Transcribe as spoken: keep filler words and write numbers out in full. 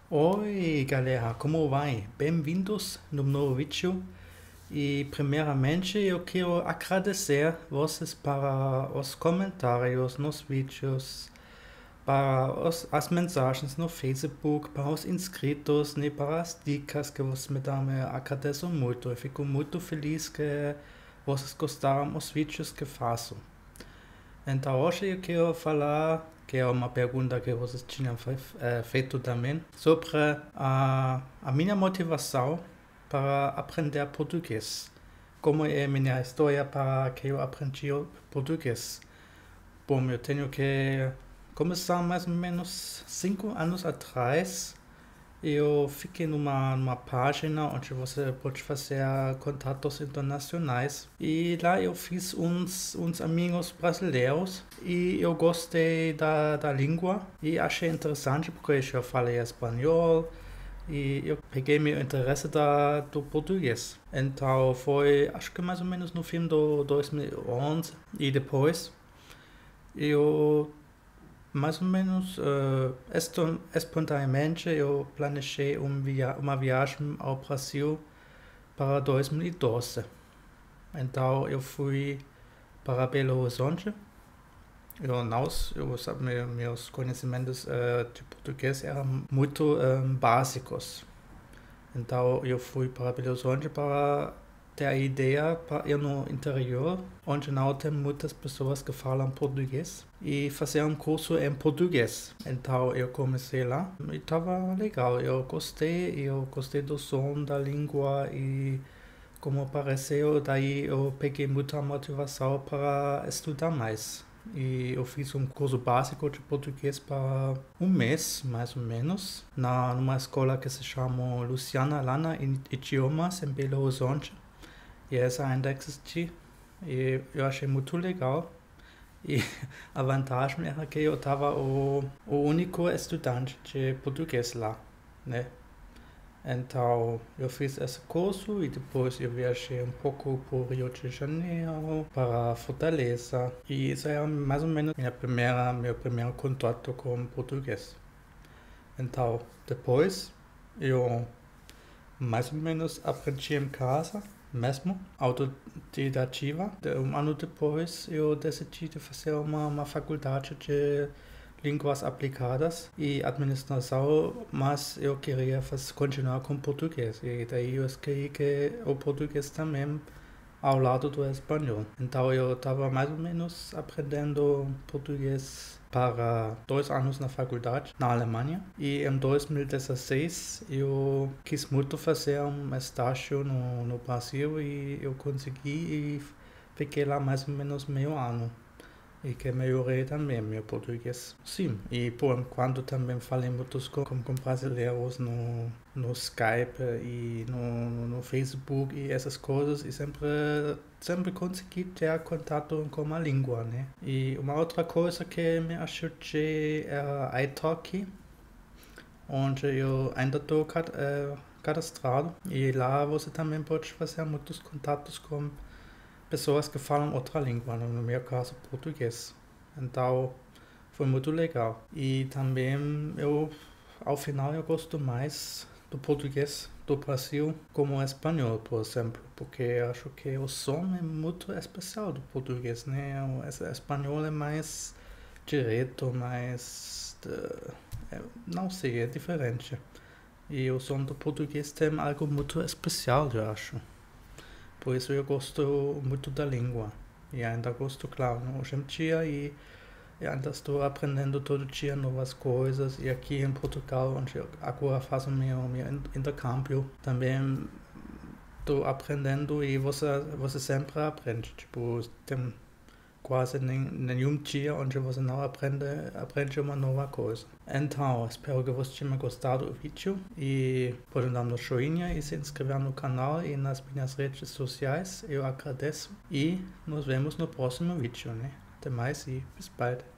Oi, galera, como vai? Bem-vindos no novo vídeo. E primeiramente eu quero agradecer vocês para os comentários nos vídeos, para os, as mensagens no Facebook, para os inscritos, né, para as dicas que vocês me dão. Eu agradeço muito. Eu fico muito feliz que vocês gostaram dos vídeos que faço. Então hoje eu quero falar, que é uma pergunta que vocês tinham fe- eh, feito também, sobre a, a minha motivação para aprender português. Como é minha história para que eu aprendi o português? Bom, eu tenho que começar mais ou menos cinco anos atrás. Eu fiquei numa, numa página onde você pode fazer contatos internacionais e lá eu fiz uns, uns amigos brasileiros e eu gostei da, da língua e achei interessante porque eu já falei espanhol e eu peguei meu interesse da, do português. Então foi, acho que mais ou menos no fim do dois mil e onze e depois eu mais ou menos uh, eston- espontaneamente eu planejei um via uma viagem ao Brasil para dois mil e doze. Então eu fui para Belo Horizonte. Eu não, eu, sabe, me- meus conhecimentos uh, de português eram muito um, básicos. Então eu fui para Belo Horizonte para ter a ideia para ir no interior, onde não tem muitas pessoas que falam português, e fazer um curso em português. Então eu comecei lá e estava legal. Eu gostei, eu gostei do som da língua e como pareceu, daí eu peguei muita motivação para estudar mais. E eu fiz um curso básico de português para um mês, mais ou menos, na, numa escola que se chama Luciana Lana em Idiomas, em Belo Horizonte. E essa ainda existe. E eu achei muito legal. E a vantagem era que eu estava o, o único estudante de português lá, né? Então, eu fiz esse curso e depois eu viajei um pouco por Rio de Janeiro, para Fortaleza. E isso é mais ou menos minha primeira, meu primeiro contato com português. Então, depois eu mais ou menos aprendi em casa mesmo, autodidativa. Um ano depois eu decidi de fazer uma, uma faculdade de línguas aplicadas e administração, mas eu queria fazer, continuar com português. E daí eu escolhi que o português também ao lado do espanhol. Então eu estava mais ou menos aprendendo português para dois anos na faculdade, na Alemanha. E em dois mil e dezesseis eu quis muito fazer um estágio no, no Brasil e eu consegui e fiquei lá mais ou menos meio ano. E que melhorei também meu português. Sim, e por enquanto também falei muito com, com brasileiros no, no Skype e no, no Facebook e essas coisas e sempre, sempre consegui ter contato com a língua, né? E uma outra coisa que me ajudei era a italki, onde eu ainda estou cadastrado e lá você também pode fazer muitos contatos com pessoas que falam outra língua, no meu caso português. Então foi muito legal. E também eu, ao final, eu gosto mais do português do Brasil como o espanhol, por exemplo, porque acho que o som é muito especial do português, né? O es- espanhol é mais direto, mais de- é, não sei, é diferente. E o som do português tem algo muito especial, eu acho. Por isso eu gosto muito da língua. E ainda gosto, claro, hoje em dia e eu ainda estou aprendendo todo dia novas coisas. E aqui em Portugal, onde eu agora faço meu, meu intercâmbio, também estou aprendendo e você, você sempre aprende. Tipo, tem quase nem, nenhum dia onde você não aprende, aprende uma nova coisa. Então, espero que você tenha gostado do vídeo e pode dar no joinha e se inscrever no canal e nas minhas redes sociais. Eu agradeço e nos vemos no próximo vídeo, né? Até mais e bis bald.